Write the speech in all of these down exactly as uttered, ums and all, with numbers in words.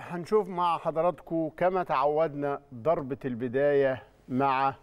هنشوف مع حضراتكم كما تعودنا ضربة البداية مع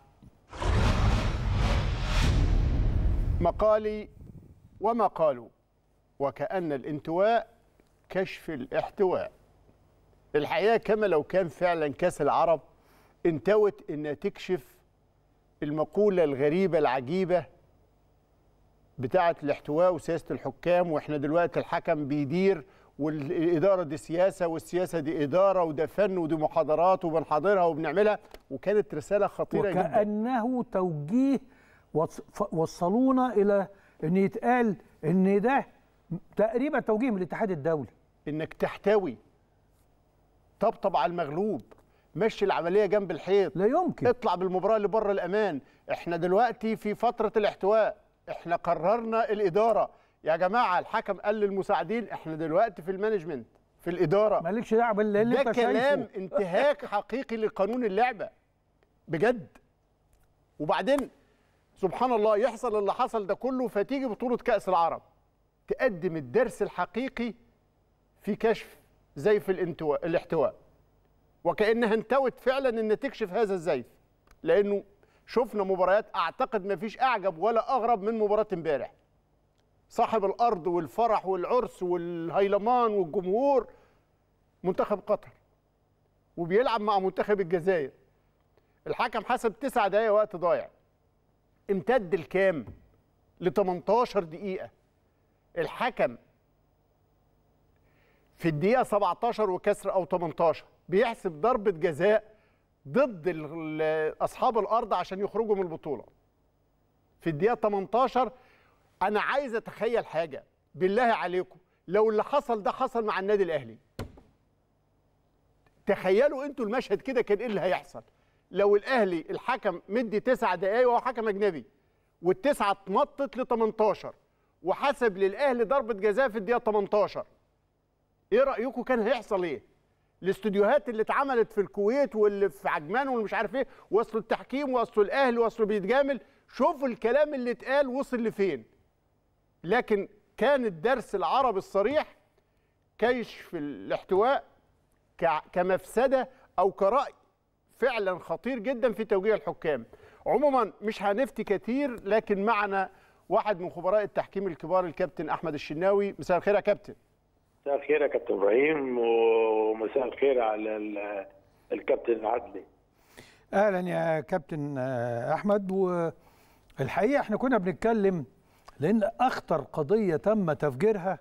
مقالي وما قالوا، وكأن الانتواء كشف الاحتواء. الحقيقة كما لو كان فعلا كأس العرب انتوت انها تكشف المقولة الغريبة العجيبة بتاعة الاحتواء وسياسة الحكام، واحنا دلوقتي الحكم بيدير والإدارة دي سياسة والسياسة دي إدارة وده فن ودي محاضرات وبنحاضرها وبنعملها، وكانت رسالة خطيرة جدا وكأنه توجيه وصلونا إلى أن يتقال أن ده تقريبا توجيه من الاتحاد الدولي، إنك تحتوي، طبطب على المغلوب، مشي العملية جنب الحيط، لا يمكن اطلع بالمباراة لبره الأمان. احنا دلوقتي في فترة الاحتواء، احنا قررنا الإدارة يا جماعة. الحكم قال للمساعدين احنا دلوقتي في المانجمنت في الإدارة، مالكش دعوة باللي انت شايفه. ده كلام انتهاك حقيقي لقانون اللعبة بجد. وبعدين سبحان الله يحصل اللي حصل ده كله، فتيجي بطولة كأس العرب تقدم الدرس الحقيقي في كشف زيف الانتواء الاحتواء، وكأنها انتوت فعلا ان تكشف هذا الزيف، لأنه شفنا مباريات اعتقد ما فيش اعجب ولا اغرب من مباراة امبارح. صاحب الارض والفرح والعرس والهيلمان والجمهور منتخب قطر، وبيلعب مع منتخب الجزائر. الحكم حسب تسع دقايق وقت ضايع، امتد الكام ل تمنتاشر دقيقة. الحكم في الدقيقة سبعتاشر وكسر او تمنتاشر بيحسب ضربة جزاء ضد اصحاب الارض عشان يخرجوا من البطولة في الدقيقة تمنتاشر. انا عايز اتخيل حاجة بالله عليكم، لو اللي حصل ده حصل مع النادي الاهلي، تخيلوا انتوا المشهد كده كان ايه اللي هيحصل لو الاهلي الحكم مدي تسع دقايق وهو حكم اجنبي والتسعه اتمطت ل تمنتاشر وحسب للاهلي ضربه جزاء في الدقيقه تمنتاشر. ايه رايكم كان هيحصل ايه؟ الاستوديوهات اللي اتعملت في الكويت واللي في عجمان واللي مش عارف ايه، وصلوا التحكيم وصلوا الاهلي وصلوا بيتجامل، شوفوا الكلام اللي اتقال وصل لفين. لكن كان الدرس العربي الصريح كشف الاحتواء كمفسده او كرأي فعلا خطير جدا في توجيه الحكام. عموما مش هنفتي كتير، لكن معنا واحد من خبراء التحكيم الكبار الكابتن احمد الشناوي. مساء الخير يا كابتن. مساء الخير يا كابتن ابراهيم، ومساء الخير على الكابتن العدلي. اهلا يا كابتن احمد. والحقيقه احنا كنا بنتكلم لان اخطر قضيه تم تفجيرها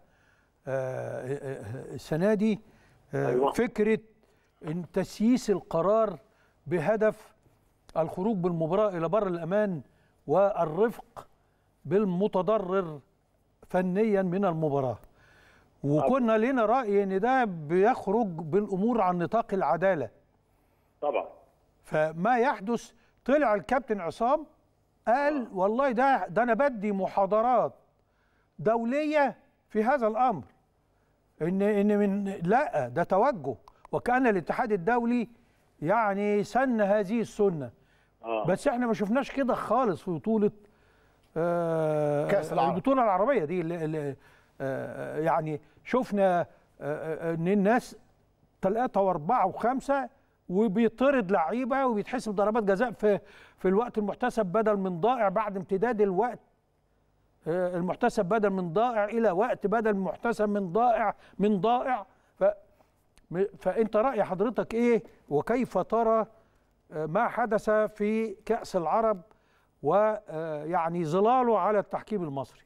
السنه دي أيوة. فكره ان تسييس القرار بهدف الخروج بالمباراه الى بر الامان والرفق بالمتضرر فنيا من المباراه، وكنا لنا راي ان ده بيخرج بالامور عن نطاق العداله طبعا. فما يحدث، طلع الكابتن عصام قال والله ده ده انا بدي محاضرات دوليه في هذا الامر، ان ان من لا ده توجه، وكأن الاتحاد الدولي يعني سن هذه السنه. آه. بس احنا ما شفناش كده خالص في بطوله آه كأس العرب. البطوله العربيه دي اللي اللي آه يعني شفنا آه ان الناس ثلاثه واربعه وخمسه وبيطرد لعيبه وبيتحسب ضربات جزاء في في الوقت المحتسب بدل من ضائع بعد امتداد الوقت آه المحتسب بدل من ضائع الى وقت بدل محتسب من ضائع من ضائع. ف فانت رأي حضرتك ايه، وكيف ترى ما حدث في كأس العرب ويعني ظلاله على التحكيم المصري؟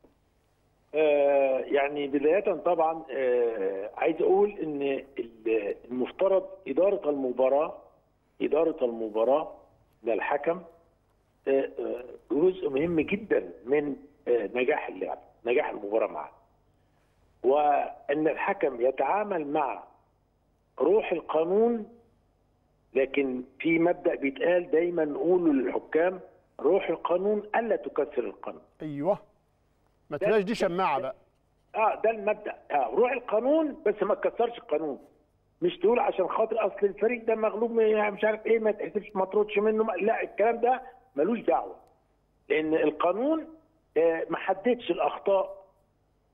آه يعني بداية طبعا آه عايز اقول ان المفترض إدارة المباراة إدارة المباراة للحكم آه جزء مهم جدا من آه نجاح اللعب، نجاح المباراة معه، وان الحكم يتعامل مع روح القانون. لكن في مبدأ بيتقال دايما نقوله للحكام: روح القانون ألا تكسر القانون. ايوه، ما تبقاش دي شماعه بقى. اه ده المبدأ، اه روح القانون بس ما تكسرش القانون. مش تقول عشان خاطر اصل الفريق ده مغلوب مش عارف ايه ما تحسبش ما تردش منه، لا الكلام ده ملوش دعوه، لان القانون آه ما حددش الاخطاء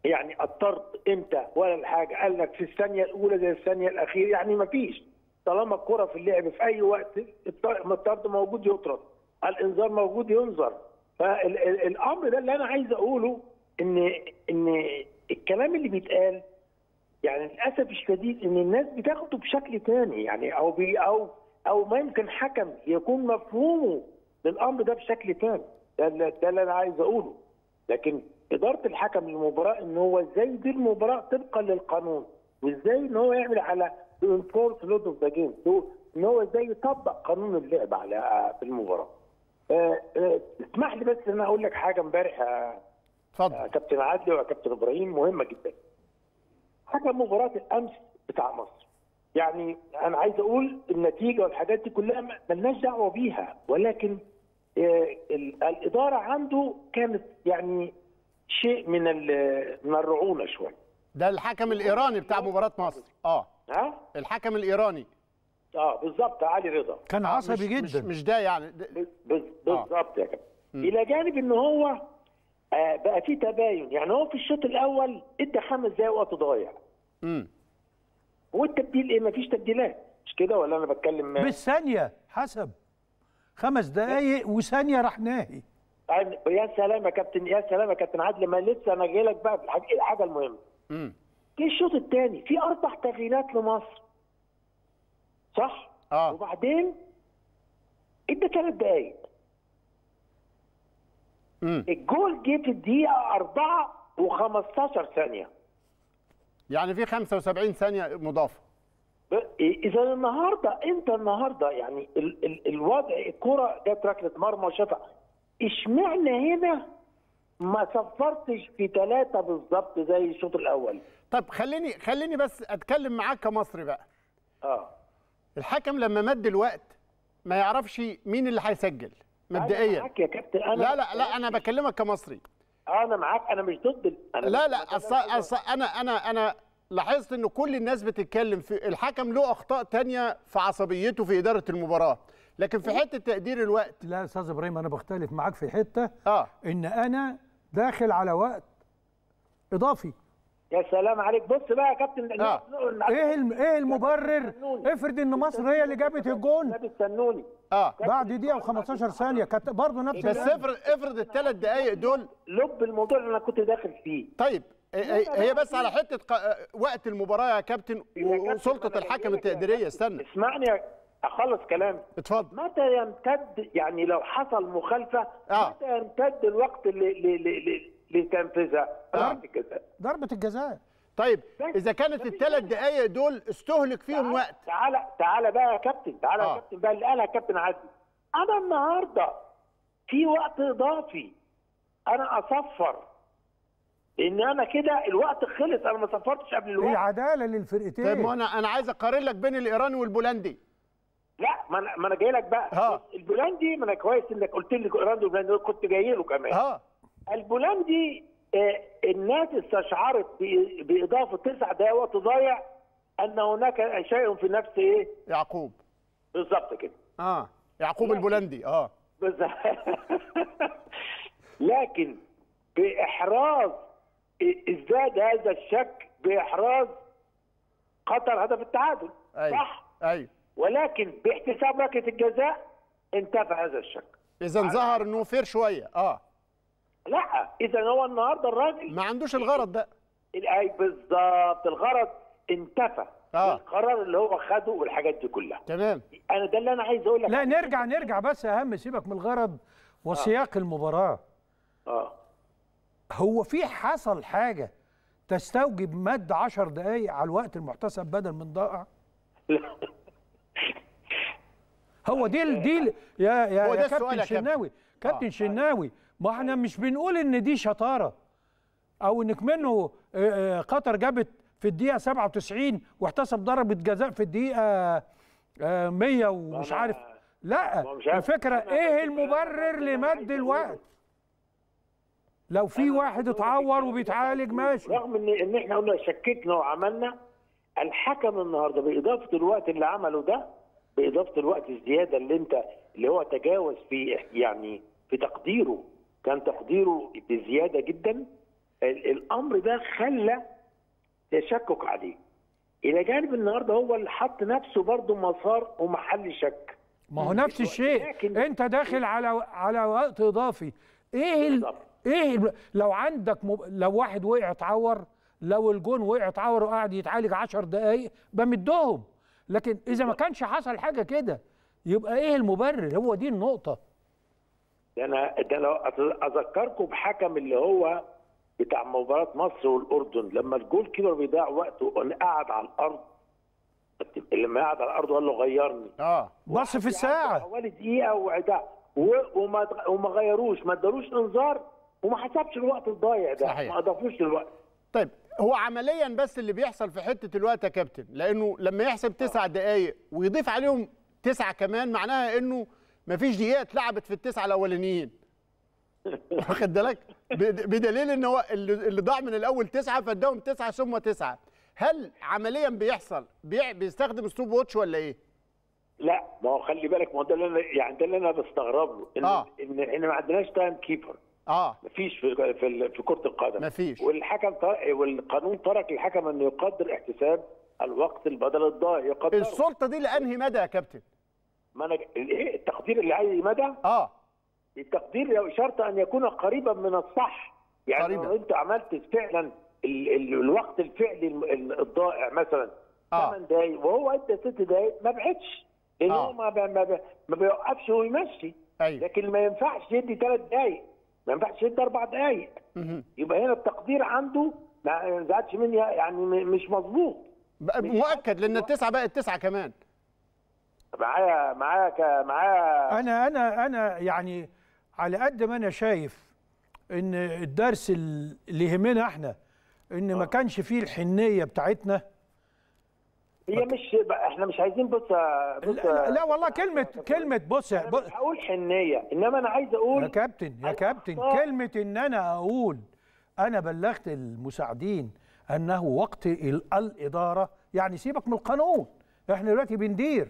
يعني الطرد امتى ولا الحاجه، قال لك في الثانيه الاولى زي الثانيه الاخيره، يعني ما فيش. طالما الكره في اللعب في اي وقت الطرد موجود يطرد، الانذار موجود ينذر. فالامر ده اللي انا عايز اقوله ان ان الكلام اللي بيتقال يعني للاسف الشديد ان الناس بتاخده بشكل ثاني، يعني او بي او او ما يمكن حكم يكون مفهومه للامر ده بشكل ثاني. ده, ده اللي انا عايز اقوله. لكن اداره الحكم للمباراه ان هو ازاي يدير المباراه طبقا للقانون، وازاي ان هو يعمل على انفورس لود اوف ذا جيم، ان هو ازاي يطبق قانون اللعب على في المباراه. أه أه اسمح لي بس ان انا اقول لك حاجه امبارح. اتفضل. أه كابتن عادل وكابتن ابراهيم، مهمه جدا. حكم مباراه الامس بتاع مصر، يعني انا عايز اقول النتيجه والحاجات دي كلها ملناش دعوه بيها، ولكن أه الاداره عنده كانت يعني شيء من من الرعونه شويه. ده الحكم الايراني بتاع مباراه مصر. اه ها الحكم الايراني. اه بالظبط، علي رضا كان عصبي مش جدا. مش, مش ده يعني ده بالظبط. آه. يا كابتن، الى جانب ان هو آه بقى في تباين. يعني هو في الشوط الاول ادى خمس دقايق وقت ضايع. امم والتبديل ايه؟ مفيش تبديلات، مش كده ولا انا بتكلم؟ بالثانيه حسب خمس دقايق وثانيه راح ناهي. يا سلام يا كابتن، يا سلام يا كابتن عادل. ما لسه انا جاي لك بقى في الحاجه المهمه. امم في الشوط الثاني في اربع تغييرات لمصر، صح؟ اه وبعدين ادى ثلاث دقايق. امم الجول جه في الدقيقه أربعة وخمستاشر ثانيه، يعني في خمسة وسبعين ثانيه مضافه. اذا النهارده انت النهارده يعني ال ال الوضع الكره جت ركله مرمى وشاطها، اشمعنى هنا ما صفرتش في ثلاثه بالظبط زي الشوط الاول؟ طب خليني خليني بس اتكلم معاك كمصري بقى. اه الحكم لما مد الوقت ما يعرفش مين اللي هيسجل مبدئيا. انا معاك يا كابتن. انا لا لا لا انا بكلمك كمصري. انا معاك، انا مش ضد. أنا لا لا أصل أصل انا انا انا لاحظت ان كل الناس بتتكلم في الحكم له اخطاء تانية في عصبيته في اداره المباراه، لكن في حته تقدير الوقت. لا يا استاذ ابراهيم، انا بختلف معاك في حته. اه ان انا داخل على وقت اضافي. يا سلام عليك. بص بقى يا كابتن، آه. ايه ايه المبرر؟ افرض ان مصر هي اللي جابت الجون. لا بيستنوني. اه بعد دقيقه وخمستاشر ثانيه كانت برضه نفس بس افرض افرض الثلاث دقائق دول. لب الموضوع اللي انا كنت داخل فيه. طيب هي بس على حته وقت المباراه يا كابتن وسلطه الحكم التقديريه. استنى اسمعني اخلص كلامي. اتفضل. متى يمتد، يعني لو حصل مخالفه آه. متى يمتد الوقت لتنفيذها؟ ضربه الجزاء. ضربه الجزاء. طيب اذا كانت الثلاث دقائق دول استهلك فيهم وقت. تعالى تعالى بقى يا كابتن، تعالى آه. يا كابتن بقى اللي قالها كابتن عادل. انا النهارده في وقت اضافي انا اصفر، ان انا كده الوقت خلص، انا ما صفرتش قبل الوقت. هي عداله للفرقتين. طيب ما انا انا عايز اقارن لك بين الايراني والبولندي. لا ما انا ما انا جاي لك بقى. ها. البولندي، ما انا كويس انك قلت لي الايراني والبولندي، كنت جاي له كمان. اه البولندي آه الناس استشعرت باضافه تسع دقائق وقت ضايع ان هناك شيء في نفس ايه؟ يعقوب. بالظبط كده. اه يعقوب البولندي. اه بالظبط. لكن باحراز ازداد هذا الشك باحراز قطر هدف التعادل. أيوة. صح؟ ايوه. ولكن باحتساب ركله الجزاء انتفى هذا الشك. اذا ظهر انه فير شويه. اه لا اذا هو النهارده الراجل ما عندوش الغرض ده. اي بالظبط، الغرض انتفى. آه. القرار اللي هو خده والحاجات دي كلها. تمام. انا ده اللي انا عايز اقول لك. لا نرجع نرجع بس اهم، سيبك من الغرض وسياق آه. المباراه. اه هو في حصل حاجه تستوجب مد عشر دقائق على الوقت المحتسب بدل من ضائع؟ هو دي دي يا يا, يا كابتن شناوي، كابتن آه. شناوي، ما احنا مش بنقول ان دي شطاره او انك منه قطر جابت في الدقيقه سبعة وتسعين واحتسب ضربه جزاء في الدقيقه مية ومش عارف. لا الفكره ايه المبرر لمد الوقت؟ لو في واحد اتعور وبيتعالج ماشي. رغم ان ان احنا قلنا شككنا وعملنا، الحكم النهارده باضافه الوقت اللي عمله ده، باضافه الوقت الزياده اللي انت اللي هو تجاوز في يعني في تقديره، كان تقديره بزياده جدا. الامر ده خلى تشكك عليه، الى جانب النهارده هو اللي حط نفسه برضه مسار ومحل شك. ما هو نفس الشيء، لكن انت داخل على على وقت اضافي. ايه ال... ايه ال... لو عندك مب... لو واحد وقع اتعور، لو الجون وقع اتعور وقعد يتعالج عشر دقايق بمدهم، لكن اذا ما كانش حصل حاجه كده يبقى ايه المبرر؟ هو دي النقطه. ده انا ده لو اذكركم بحكم اللي هو بتاع مباراه مصر والاردن، لما الجول كيبر بيضيع وقته قاعد على الارض، لما قاعد على الارض وقال له غيرني اه بص في الساعه حوالي دقيقه وده وما وما غيروش، ما ادالوش انذار وما حسبش الوقت الضايع ده. صحيح. ما اضافوش الوقت. طيب هو عمليا بس اللي بيحصل في حته الوقت يا كابتن، لانه لما يحسب تسع دقائق ويضيف عليهم تسعه كمان معناها انه ما فيش دقيقه اتلعبت في التسعه الاولانيين. واخد بالك؟ بدليل ان هو اللي ضاع من الاول تسعه فاداهم تسعه ثم تسعه. هل عمليا بيحصل بي... بيستخدم ستوب واتش ولا ايه؟ لا، ما هو خلي بالك، ما هو ده اللي انا يعني ده اللي انا بستغرب له، ان آه. ان احنا ما عندناش تايم كيبر. اه مفيش في في في كره القدم. مفيش. والحكم ترك والقانون ترك الحكم انه يقدر احتساب الوقت البدل الضائع، يقدر. السلطه دي لانهي مدى يا كابتن؟ ما انا ايه التقدير اللي عايز مدى؟ اه التقدير شرط ان يكون قريبا من الصح. يعني قريبا. لو انت عملت فعلا ال ال الوقت الفعلي الضائع مثلا آه. ثمان دقايق وهو ادى ست دقايق ما بعدش، لان آه. هو ما ما ما بيوقفش ويمشي. أيوة. لكن ما ينفعش يدي ثلاث دقايق، ما ينفعش يدي اربع دقايق. يبقى هنا التقدير عنده ما زادش مني، يعني مش مظبوط. مؤكد لان التسعه بقت تسعه كمان. معايا معايا معايا انا انا انا يعني على قد ما انا شايف ان الدرس اللي يهمنا احنا ان ما كانش فيه الحنيه بتاعتنا. هي مش احنا مش عايزين بص بص لا, لا والله كلمه كلمه بص انا مش هقول حنيه، انما انا عايز اقول يا كابتن يا كابتن كلمه ان انا اقول انا بلغت المساعدين انه وقت الاداره، يعني سيبك من القانون، احنا دلوقتي بندير.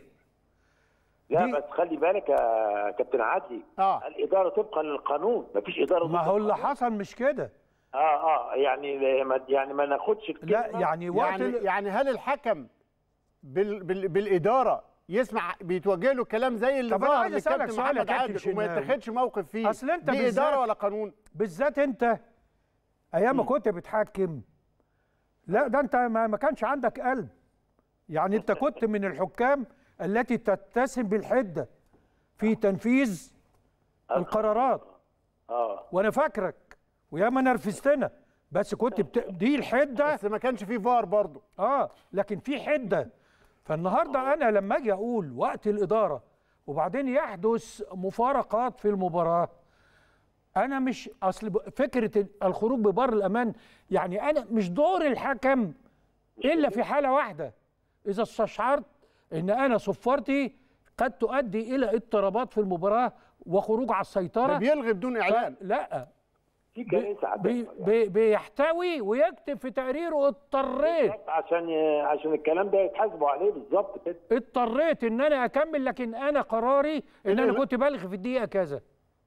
لا بس خلي بالك يا كابتن عدلي، اه الاداره طبقا للقانون، مفيش اداره. ما هو اللي حصل مش كده. اه اه يعني يعني ما ناخدش لا يعني وقت يعني, يعني هل الحكم بال بال بالاداره يسمع بيتوجه له كلام زي اللي ظهر للكابتن محمد عادل وما يتخذش موقف فيه؟ اصل انت دي اداره ولا قانون؟ بالذات انت ايام ما كنت بتحكم، لا ده انت ما, ما كانش عندك قلب. يعني انت كنت من الحكام التي تتسم بالحده في تنفيذ القرارات. اه وانا فاكرك وياما نرفزتنا، بس كنت بت... دي الحده، بس ما كانش فيه فار برضه. اه لكن في حده. فالنهارده انا لما اجي اقول وقت الاداره وبعدين يحدث مفارقات في المباراه، انا مش اصل فكره الخروج ببر الامان، يعني انا مش دور الحكم الا في حاله واحده، اذا استشعرت ان انا صفارتي قد تؤدي الى اضطرابات في المباراه وخروج على السيطره. ده بيلغي بدون اعلان. لا في كارثه بي بي بيحتوي ويكتب في تقريره اضطريت عشان عشان الكلام ده يتحاسبوا عليه بالظبط كده. اضطريت ان انا اكمل، لكن انا قراري ان انا كنت بلغي في الدقيقه كذا.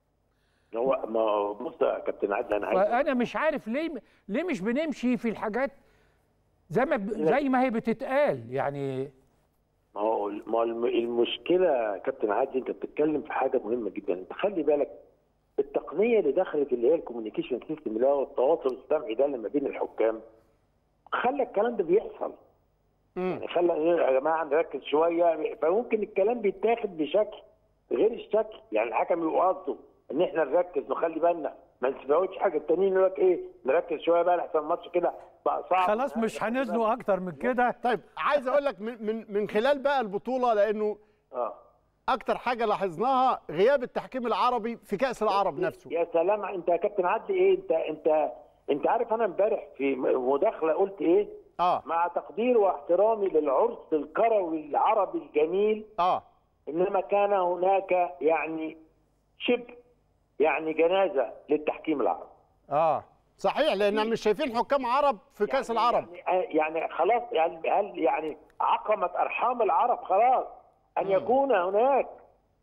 هو ما بص يا كابتن عادل، انا عايز فانا مش عارف ليه ليه مش بنمشي في الحاجات زي ما زي ما هي بتتقال. يعني ما هو ما المشكله يا كابتن عادل، انت بتتكلم في حاجه مهمه جدا. انت خلي بالك التقنيه اللي دخلت اللي هي الكوميونيكيشن سيستم اللي هو التواصل السمعي ده اللي ما بين الحكام، خلى الكلام ده بيحصل. يعني خلى يا جماعه نركز شويه، فممكن الكلام بيتاخد بشكل غير الشكل. يعني الحكم يبقى قصده ان احنا نركز نخلي بالنا ما نسمعوش حاجه، التانيين يقول لك ايه نركز شويه بقى لحسن الماتش كده بقى صعب. خلاص مش هنزنوا اكتر من كده. طيب عايز اقول لك من من من خلال بقى البطوله، لانه اه اكتر حاجه لاحظناها غياب التحكيم العربي في كاس العرب نفسه. يا سلام، انت يا كابتن عدلي ايه، انت انت انت عارف انا امبارح في مداخله قلت ايه؟ اه مع تقدير واحترامي للعرس الكروي العربي الجميل، اه انما كان هناك يعني شبه يعني جنازه للتحكيم العربي. اه صحيح، لان مش شايفين حكام عرب في يعني كاس العرب. يعني, يعني خلاص، يعني هل يعني عقمت ارحام العرب خلاص ان يكون هناك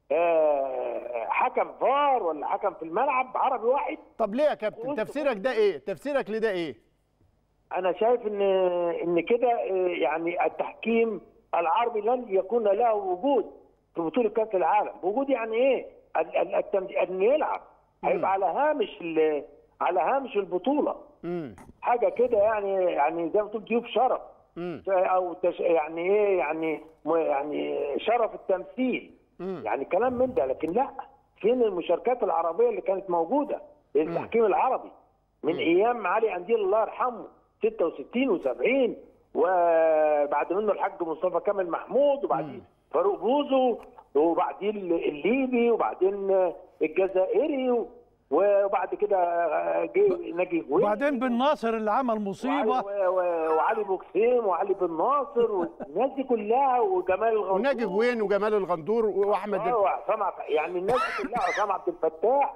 آه حكم فار ولا حكم في الملعب عربي واحد. طب ليه يا كابتن تفسيرك ده ايه؟ تفسيرك لده ايه؟ انا شايف ان ان كده يعني التحكيم العربي لن يكون له وجود في بطوله كاس العالم. وجود يعني ايه؟ ان يلعب هيبقى على هامش على هامش البطوله. امم حاجه كده يعني يعني زي ما تقول ضيوف شرف. امم او تش يعني ايه يعني يعني شرف التمثيل. مم. يعني كلام من ده. لكن لا، فين المشاركات العربيه اللي كانت موجوده للتحكيم العربي من مم. ايام علي قنديل الله يرحمه ستة وستين وسبعين، وبعد منه الحاج مصطفى كامل محمود، وبعدين فاروق بوزو، وبعدين الليبي، وبعدين الجزائري، وبعد كده جه ناجي جوين، وبعدين بن ناصر اللي عمل مصيبه، وعلي, وعلي بوكسيم وعلي بن ناصر والناس دي كلها، وجمال الغندور وناجي جوين وجمال الغندور واحمد اه وعصام عبد- يعني الناس دي كلها، عصام عبد الفتاح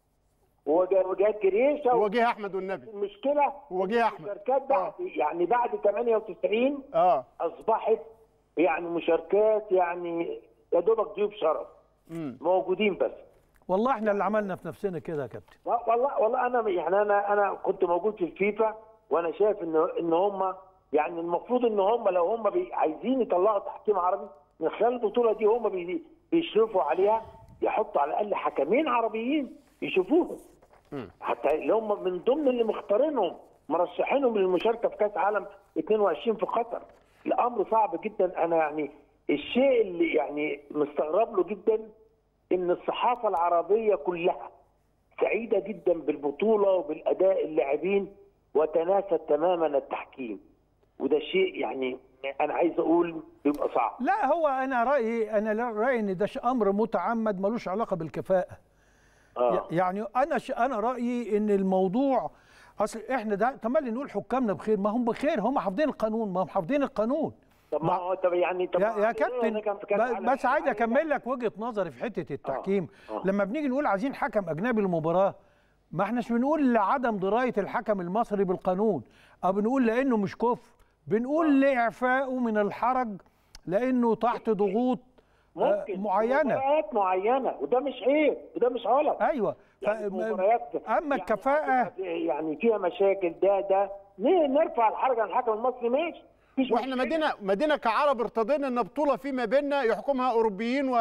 وجهاد جريشه. وجيه احمد والنبي المشكله وجيه احمد المشاركات بعد يعني بعد ثمانية وتسعين اه اصبحت يعني مشاركات يعني يا دوبك ضيوف شرف امم موجودين بس. والله احنا اللي عملنا في نفسنا كده يا كابتن. والله والله انا يعني انا انا كنت موجود في الفيفا، وانا شايف ان ان هم يعني المفروض ان هم لو هم بي- عايزين يطلعوا تحكيم عربي من خلال البطوله دي، هم بي- بيشرفوا عليها، يحطوا على الاقل حكمين عربيين يشوفوهم. حتى اللي هم من ضمن اللي مختارينهم مرشحينهم للمشاركه في كاس عالم اثنين وعشرين في قطر. الامر صعب جدا. انا يعني الشيء اللي يعني مستغرب له جدا ان الصحافه العربيه كلها سعيده جدا بالبطوله وبالاداء اللاعبين، وتناست تماما التحكيم. وده شيء يعني انا عايز اقول بيبقى صعب. لا هو انا رايي انا لا- رايي ان ده ش- امر متعمد ملوش علاقه بالكفاءه. اه يعني انا ش... انا رايي ان الموضوع اصل احنا ده تملي نقول حكامنا بخير، ما هم بخير، هم حافظين القانون، ما هم حافظين القانون. طب ما هو طب يعني طب يا, ما يا عادل كابتن إمام كان في كأس ب- العالم. بس عايز عادل إمام. اكمل لك وجهه نظري في حته التحكيم. آه. لما بنيجي نقول عايزين حكم اجنبي للمباراه، ما احناش بنقول لعدم درايه الحكم المصري بالقانون، او بنقول لانه مش كفء، بنقول لاعفائه من الحرج لانه تحت ضغوط آه، ممكن معينه. مباريات معينه، وده مش عيب وده مش غلط. ايوه يعني ف- مباريات اما يعني الكفاءه يعني فيها مشاكل، ده ده ليه نرفع الحرج عن الحكم المصري؟ ماشي، مفيش واحنا مشكلة. مدينه مدينه كعرب ارتضينا ان بطوله فيما بيننا يحكمها اوروبيين و...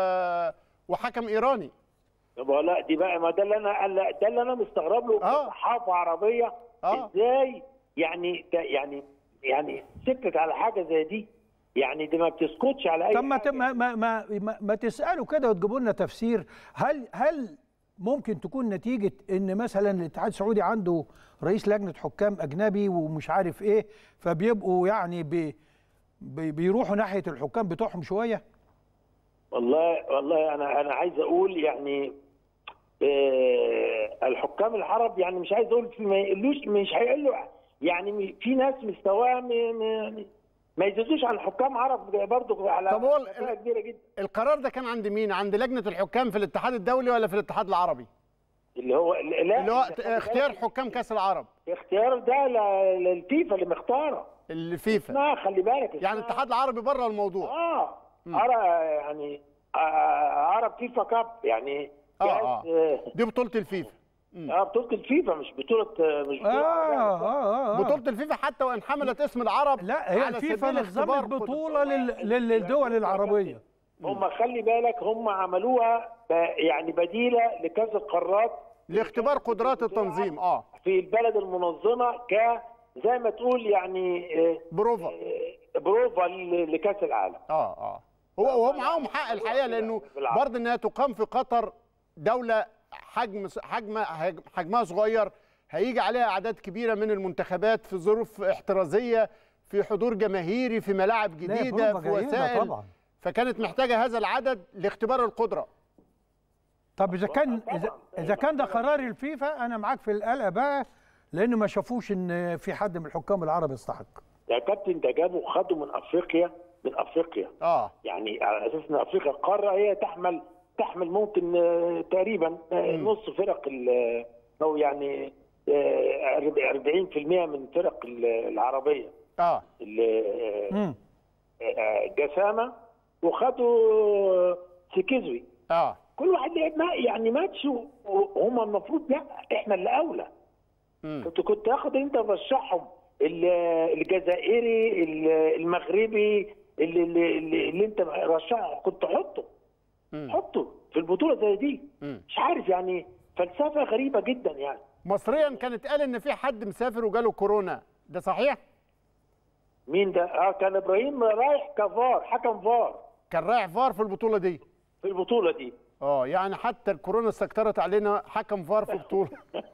وحكم ايراني. طب لا دي بقى ما ده اللي انا ده اللي انا مستغرب له. آه. صحافه عربيه آه. ازاي يعني يعني يعني سكت على حاجه زي دي؟ يعني دي ما بتسكتش على اي طب ما ت- حاجة. ما ما ما, ما, ما تسالوا كده وتجيبوا لنا تفسير. هل هل ممكن تكون نتيجه ان مثلا الاتحاد السعودي عنده رئيس لجنه حكام اجنبي ومش عارف ايه، فبيبقوا يعني بي بي بيروحوا ناحيه الحكام بتوعهم شويه؟ والله والله انا انا عايز اقول يعني آه الحكام العرب يعني مش عايز اقول ما يقلوش، مش هيقلوا يعني. في ناس مستواها م- م- ما يزيدوش عن حكام عرب برضه على طب هو ال- مسافة كبيره جدا. القرار ده كان عند مين؟ عند لجنه الحكام في الاتحاد الدولي ولا في الاتحاد العربي؟ اللي هو لا اللي هو اختيار حكام كاس العرب اختيار ده ل- للفيفا اللي مختاره. الفيفا. اسمها خلي بالك يعني اسمها- الاتحاد العربي بره الموضوع. اه ارى يعني آه، عرب فيفا كاب يعني اه جهاز، اه آه، دي بطوله الفيفا. اه بطوله الفيفا مش بطوله مش بطوله اه عربية. اه اه بطوله الفيفا حتى وان حملت اسم العرب لا هي على الفيفا سبيل نظمت اختبار بطوله لل- لل- للدول العربيه. هم خلي بالك هم عملوها ب- يعني بديله لكاس القارات لاختبار قدرات التنظيم. اه في البلد المنظمه ك زي ما تقول يعني آه، بروفا. آه، بروفا ل- لكاس العالم. اه اه هو وهو معاهم حق الحقيقه، لانه برضه انها تقام في قطر، دوله حجم حجم حجمها صغير، هيجي عليها اعداد كبيره من المنتخبات في ظروف احترازيه، في حضور جماهيري، في ملاعب لا، جديده، بروفا في جيدة وسائل، طبعا. فكانت محتاجه هذا العدد لاختبار القدره. طب اذا كان طبعاً. اذا اذا كان ده قرار الفيفا انا معاك في القلق بقى، لانه ما شافوش ان في حد من الحكام العرب يستحق. يا كابتن ده جابوا خدوا من افريقيا من افريقيا اه يعني على اساس ان افريقيا قاره هي تحمل تحمل ممكن آه، تقريبا آه، نص فرق ال- او يعني آه، أربعين بالمئة من فرق ال- العربيه اه ال- امم آه، جسامه، وخدوا سيكيزوي اه كل واحد لعب ما يعني ماتش، وهم المفروض لا احنا اللي اولى. كنت كنت اخد انت ترشحهم الجزائري المغربي اللي اللي, اللي, اللي انت رشحه كنت حطه حطه في البطوله زي دي. مم. مش عارف يعني فلسفه غريبه جدا يعني. مصريا كانت قال ان في حد مسافر وجاله كورونا، ده صحيح؟ مين ده؟ اه كان ابراهيم رايح كفار، حكم فار، كان رايح فار في البطوله دي. في البطوله دي اه يعني حتى الكورونا استكترت علينا حكم فار في بطوله.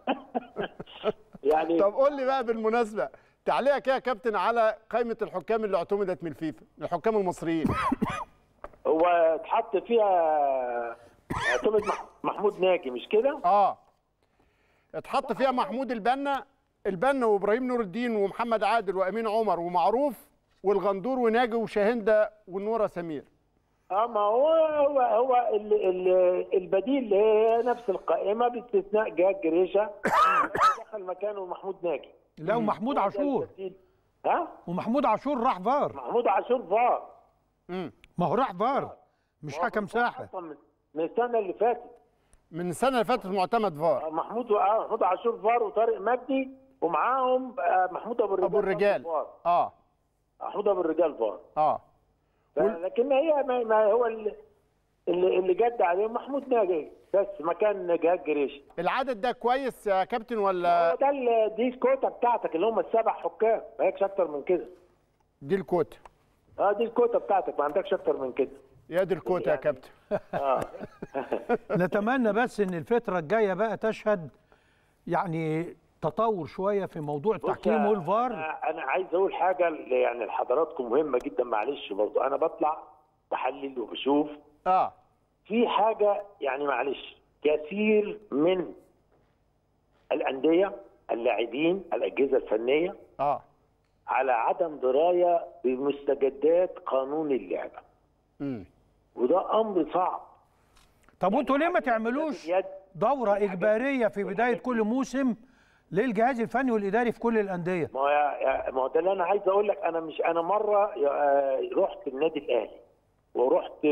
يعني طب قول لي بقى بالمناسبه تعليقك يا كابتن على قائمه الحكام اللي اعتمدت من الفيفا، الحكام المصريين. هو اتحط فيها اعتمد محمود ناجي مش كده؟ اه اتحط فيها محمود البنا البنا وابراهيم نور الدين ومحمد عادل وامين عمر ومعروف والغندور وناجي وشاهندة والنوره سمير. اه ما هو هو هو ال ال البديل هي نفس القائمه باستثناء جهاد جريشه دخل مكانه محمود ناجي. لا ومحمود عاشور. ها؟ ومحمود عاشور راح فار. محمود عاشور فار. امم ما هو راح فار مش حكم ساحه. من السنه اللي فاتت. من السنه اللي فاتت معتمد فار. محمود محمود عاشور فار وطارق مجدي ومعاهم محمود ابو الرجال. ابو الرجال اه محمود ابو الرجال فار. اه لكن هي ما, ما هو اللي اللي جد عليه محمود ناجي بس مكان جهاد جريشه. العدد ده كويس يا كابتن ولا؟ هو ده دي الكوتا بتاعتك اللي هم السبع حكام، ما هيكش اكتر من كده. دي الكوتا. اه دي الكوتا بتاعتك، ما عندكش اكتر من كده. يا دي الكوتا يعني. يا كابتن. اه نتمنى بس ان الفتره الجايه بقى تشهد يعني تطور شويه في موضوع التحكيم والفار. انا عايز اقول حاجه يعني لحضراتكم مهمه جدا، معلش برضه انا بطلع بحلل وبشوف اه في حاجه يعني معلش كثير من الانديه اللاعبين الاجهزه الفنيه اه على عدم درايه بمستجدات قانون اللعبه. امم وده امر صعب. طب وانتوا ليه ما تعملوش دوره اجباريه في بدايه كل موسم للجهاز الفني والاداري في كل الانديه؟ ما هو ما هو ده اللي انا عايز اقول لك. انا مش انا مره رحت النادي الاهلي ورحت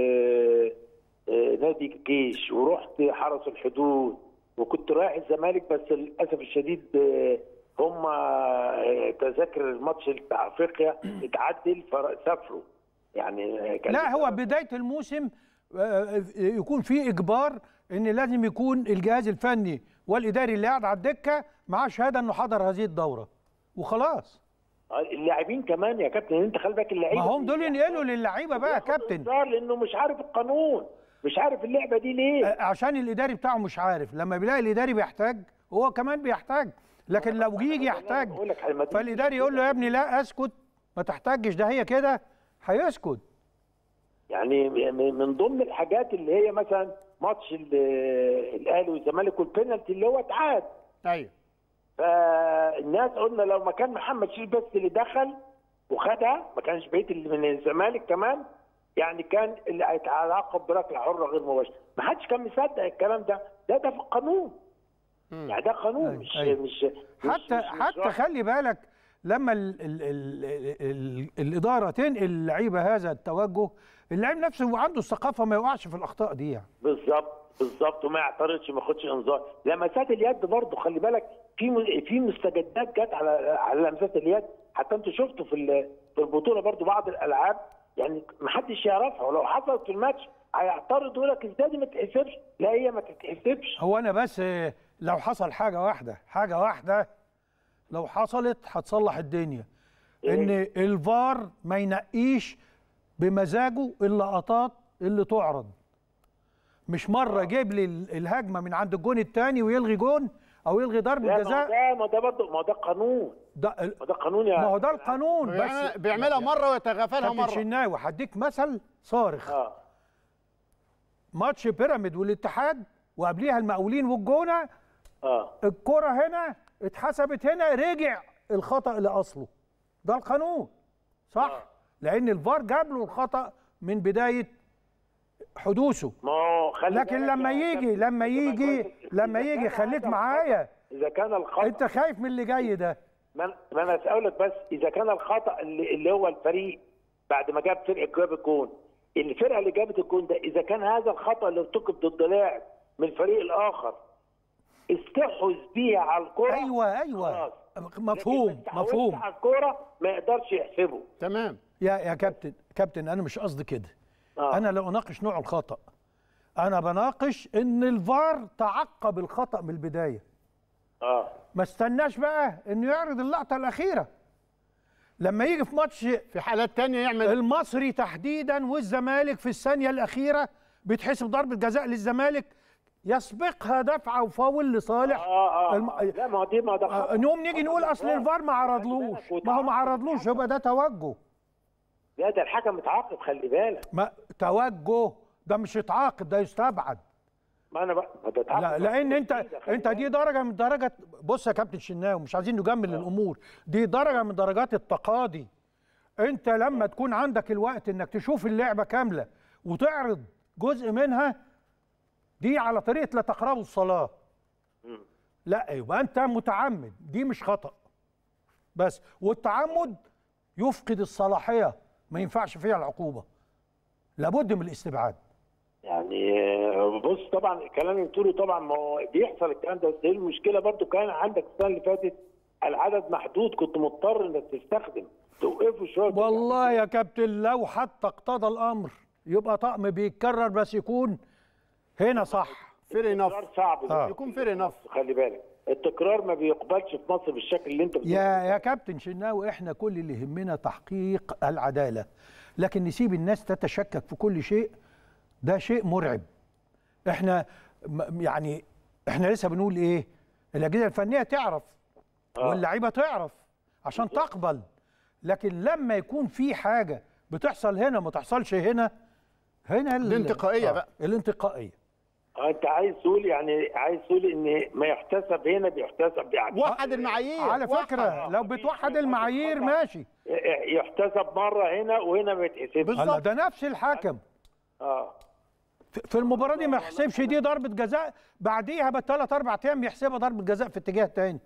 نادي الجيش ورحت حرس الحدود وكنت رايح الزمالك، بس للاسف الشديد هم تذاكر الماتش بتاع افريقيا اتعدل فسافروا يعني. لا هو بدايه الموسم يكون في اجبار ان لازم يكون الجهاز الفني والاداري اللي قاعد على الدكه معاه شهاده انه حضر هذه الدوره وخلاص. اللاعبين كمان يا كابتن انت خلي بالك اللعيبه ما هم دول ينقلوا للعيبه بقى يا كابتن، لانه مش عارف القانون، مش عارف اللعبه دي ليه. عشان الاداري بتاعه مش عارف، لما بيلاقي الاداري بيحتاج هو كمان بيحتاج، لكن لو يجي يحتاج فالاداري يقول له يا ابني لا اسكت ما تحتاجش، ده هي كده هيسكت. يعني من ضمن الحاجات اللي هي مثلا ماتش الاهلي والزمالك والبينالتي اللي هو اتعاد. ايوه. فالناس قلنا لو ما كان محمد شريف بس اللي دخل وخدها ما كانش بقيه اللي من الزمالك كمان يعني كان اللي هيتعاقب بركله حره غير مباشره. ما حدش كان مصدق الكلام ده، ده ده في القانون. مم. يعني ده قانون. أيوة. مش, أيوة. مش حتى مش حتى مش خلي بالك لما ال ال ال ال ال الاداره تنقل اللعيبه هذا التوجه، اللعيب نفسه عنده الثقافه ما يقعش في الاخطاء دي يعني. بالظبط بالظبط، وما يعترضش ما ياخدش انذار. لمسات اليد برضه خلي بالك في في مستجدات جت على على لمسات اليد، حتى انتوا شفتوا في في البطوله برضه بعض الالعاب يعني ما حدش يعرفها، ولو حصلت في الماتش هيعترض ويقول لك ازاي دي ما تتحسبش؟ لا هي ما تتحسبش. هو انا بس لو حصل حاجه واحده حاجه واحده لو حصلت هتصلح الدنيا. إيه؟ ان الفار ما ينقيش بمزاجه اللقطات اللي تعرض. مش مره جيب لي الهجمه من عند الجون الثاني ويلغي جون او يلغي ضربه جزاء. لا ما ده برضه ما ده قانون. ده ما ده قانون يا ما هو ده القانون بس بيعملها مره ويتغافلها مره. الشناوي هديك مثل صارخ. اه ماتش بيراميد والاتحاد وقبليها المقاولين والجونه. اه الكره هنا اتحسبت هنا رجع الخطا لاصله. ده القانون صح؟ آه. لان الفار جاب له الخطا من بدايه حدوثه. ما هو لكن لما يجي لما يجي لما يجي خليك معايا. اذا كان الخطا انت خايف من اللي جاي ده. ما انا اسالك بس اذا كان الخطا اللي, اللي هو الفريق بعد ما جاب فرق جاب الجون الفرقه اللي جابت الجون ده اذا كان هذا الخطا اللي ارتكب ضد لاعب من الفريق الاخر استحوذ بيها على الكره، ايوه ايوه خلاص. مفهوم مفهوم. على الكره ما يقدرش يحسبه. تمام. يا يا كابتن كابتن انا مش قصدي كده. آه. انا لا اناقش نوع الخطا، انا بناقش ان الفار تعقب الخطا من البدايه. اه ما استناش بقى انه يعرض اللقطه الاخيره. لما يجي في ماتش في حالات تانية يعمل المصري تحديدا والزمالك في الثانيه الاخيره بيتحسب ضربه جزاء للزمالك يسبقها دفعه وفاول لصالح اه اه الم... لا ما هو دي ما ده آه نقوم نيجي نقول اصل الفار ما عرضلوش، ما هو ما عرضلوش يبقى ده توجه. لا ده الحكم متعاقب خلي بالك. ما توجه ده مش يتعاقب، ده يستبعد. ما انا بقى ما ده لا لان انت انت دي درجه من درجه. بص يا كابتن شناوي مش عايزين نجمل الامور، دي درجه من درجات التقاضي. انت لما تكون عندك الوقت انك تشوف اللعبه كامله وتعرض جزء منها، دي على طريقه لا تقربوا الصلاه. لا يبقى انت متعمد، دي مش خطأ بس. والتعمد يفقد الصلاحيه، ما ينفعش فيها العقوبه، لابد من الاستبعاد. يعني بص طبعا الكلام اللي بتقوله طبعا ما هو بيحصل الكلام ده، بس هي المشكله برضو كان عندك السنه اللي فاتت العدد محدود، كنت مضطر انك تستخدم توقفه شويه. والله يا كابتن لو حتى اقتضى الامر يبقى طقم بيتكرر بس يكون هنا صح. فير انف صعب آه. يكون فير انف. خلي بالك التكرار ما بيقبلش في مصر بالشكل اللي انت بتقوله. يا يا كابتن شناوي احنا كل اللي يهمنا تحقيق العداله، لكن نسيب الناس تتشكك في كل شيء ده شيء مرعب. احنا يعني احنا لسه بنقول ايه؟ الاجهزه الفنيه تعرف آه. واللعيبه تعرف عشان تقبل، لكن لما يكون في حاجه بتحصل هنا ما تحصلش هنا، هنا الانتقائيه. آه. بقى الانتقائيه. انت عايز تقول يعني عايز تقول ان ما يحتسب هنا بيحتسب يعني وحد المعايير. على فكره وحد. لو بتوحد المعايير ماشي، يحتسب مره هنا وهنا ما يتحسبش. هلا ده نفس الحكم اه في المباراه دي ما يحسبش دي ضربه جزاء، بعديها بثلاث اربع ايام يحسبها ضربه جزاء في اتجاه تاني.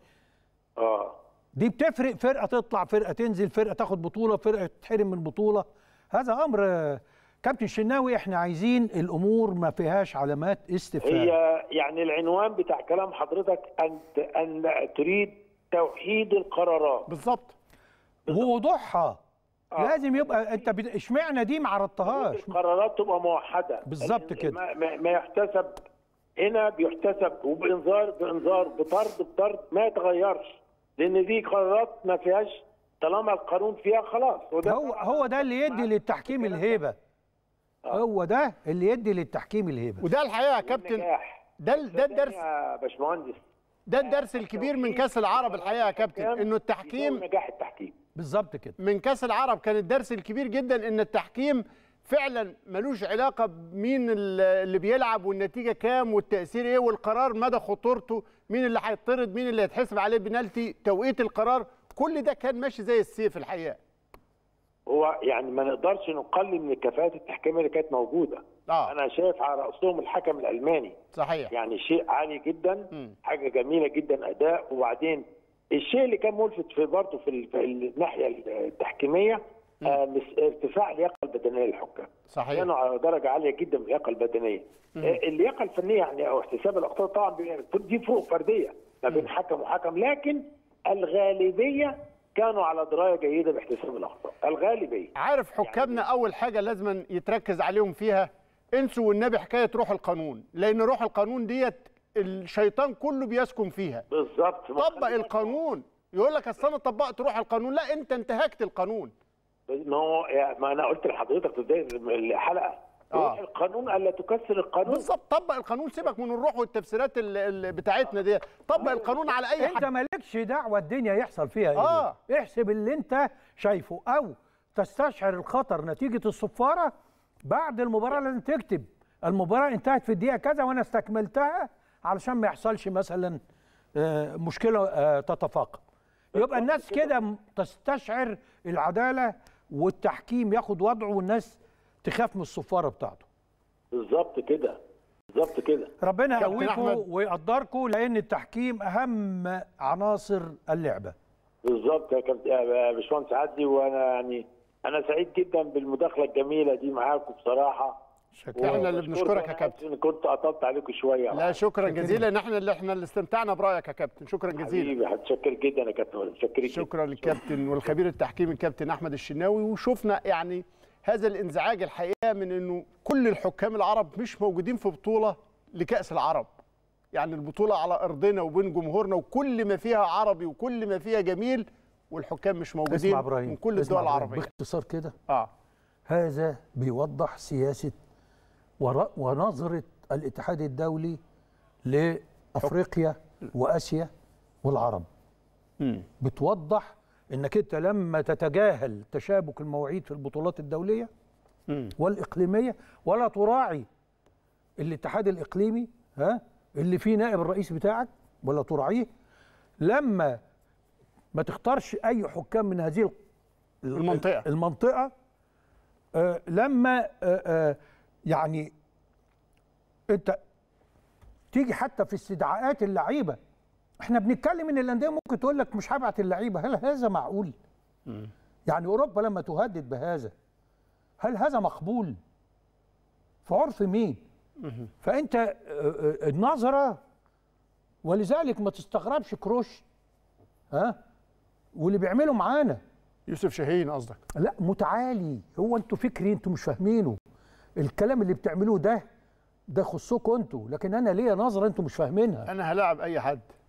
اه دي بتفرق، فرقه تطلع فرقه تنزل، فرقه تاخد بطوله فرقه تتحرم من البطوله. هذا امر كابتن شناوي احنا عايزين الامور ما فيهاش علامات استفهام. هي يعني العنوان بتاع كلام حضرتك ان ان تريد توحيد القرارات بالظبط ووضوحها. آه. لازم يبقى انت بت... اشمعنى دي ما عرضتهاش؟ القرارات تبقى موحده بالظبط كده. ما, ما, ما يحتسب هنا بيحتسب وبانذار بانذار بطرد بطرد ما يتغيرش، لان دي قرارات ما فيهاش طالما القانون فيها خلاص. هو هو ده اللي يدي للتحكيم الهيبه. آه. هو ده اللي يدي للتحكيم الهيبه. وده الحقيقه يا كابتن ده ده الدرس يا باشمهندس، ده الدرس الكبير من كاس العرب الحقيقه يا كابتن، انه التحكيم نجاح التحكيم بالظبط كده. من كاس العرب كان الدرس الكبير جدا ان التحكيم فعلا ملوش علاقه بمين اللي بيلعب والنتيجه كام والتاثير ايه والقرار مدى خطورته، مين اللي هيطرد مين اللي هيتحسب عليه بنالتي، توقيت القرار، كل ده كان ماشي زي السيف الحقيقه. هو يعني ما نقدرش نقلل من الكفاءات التحكيميه اللي كانت موجوده. آه. انا شايف على راسهم الحكم الالماني. صحيح. يعني شيء عالي جدا. م. حاجه جميله جدا اداء. وبعدين الشيء اللي كان ملفت في برضه في, في الناحيه التحكيميه آه ارتفاع اللياقه البدنيه للحكام. صحيح. كانوا على درجه عاليه جدا من اللياقه البدنيه. آه اللياقه الفنيه يعني او احتساب الاخطاء طبعا دي فروق فرديه ما بين حكم وحكم، لكن الغالبيه كانوا على درايه جيده باحتساب الاخطاء، الغالبيه. عارف حكامنا يعني اول حاجه لازم يتركز عليهم فيها، انسوا والنبي حكايه روح القانون، لان روح القانون ديت الشيطان كله بيسكن فيها. بالظبط. طبق القانون، يقول لك اصل انا طبقت روح القانون، لا انت انتهكت القانون. ما هو ما انا قلت لحضرتك في بدايه الحلقه روح آه. القانون الا تكسر القانون. بالظبط، طبق القانون، سيبك من الروح والتفسيرات اللي بتاعتنا دي، طبق آه. القانون على اي حاجه. انت مالكش دعوه الدنيا يحصل فيها ايه. اه احسب اللي انت شايفه او تستشعر الخطر نتيجه الصفاره. بعد المباراه لازم تكتب المباراه انتهت في الدقيقه كذا وانا استكملتها علشان ما يحصلش مثلا مشكله تتفاقم. يبقى الناس كده تستشعر العداله والتحكيم ياخد وضعه والناس تخاف من الصفاره بتاعته. بالظبط كده بالظبط كده. ربنا يقويكم ويقدركم لان التحكيم اهم عناصر اللعبه. بالظبط يا كابتن يا باشمهندس عدلي، وانا يعني انا سعيد جدا بالمداخله الجميله دي معاكم بصراحه. احنا اللي بنشكرك يا كابتن. كنت قطعت عليكم شويه. لا شكرا جزيلا، احنا اللي احنا اللي استمتعنا برايك يا كابتن. شكرا جزيلا حبيبي، هتشكر جدا يا كابتن. متشكر شكرا للكابتن والخبير التحكيمي الكابتن احمد الشناوي. وشفنا يعني هذا الانزعاج الحقيقه من انه كل الحكام العرب مش موجودين في بطوله لكاس العرب، يعني البطوله على ارضنا وبين جمهورنا وكل ما فيها عربي وكل ما فيها جميل، والحكام مش موجودين من كل الدول العربيه. باختصار كده اه هذا بيوضح سياسه ونظره الاتحاد الدولي لافريقيا واسيا والعرب. مم. بتوضح انك انت لما تتجاهل تشابك المواعيد في البطولات الدوليه مم. والاقليميه ولا تراعي الاتحاد الاقليمي ها اللي فيه نائب الرئيس بتاعك ولا تراعيه، لما ما تختارش اي حكام من هذه المنطقه المنطقه آه لما آه آه يعني انت تيجي حتى في استدعاءات اللعيبه، احنا بنتكلم ان الانديه ممكن تقول لك مش هبعت اللعيبه، هل هذا معقول؟ م. يعني اوروبا لما تهدد بهذا هل هذا مقبول؟ في عرف مين؟ م. فانت النظره، ولذلك ما تستغربش كروش ها واللي بيعملوا معانا. يوسف شاهين قصدك؟ لا متعالي، هو انتوا فكري انتوا مش فاهمينه، الكلام اللي بتعملوه ده ده خصكم انتوا، لكن انا ليا نظره انتوا مش فاهمينها. انا هلاعب اي حد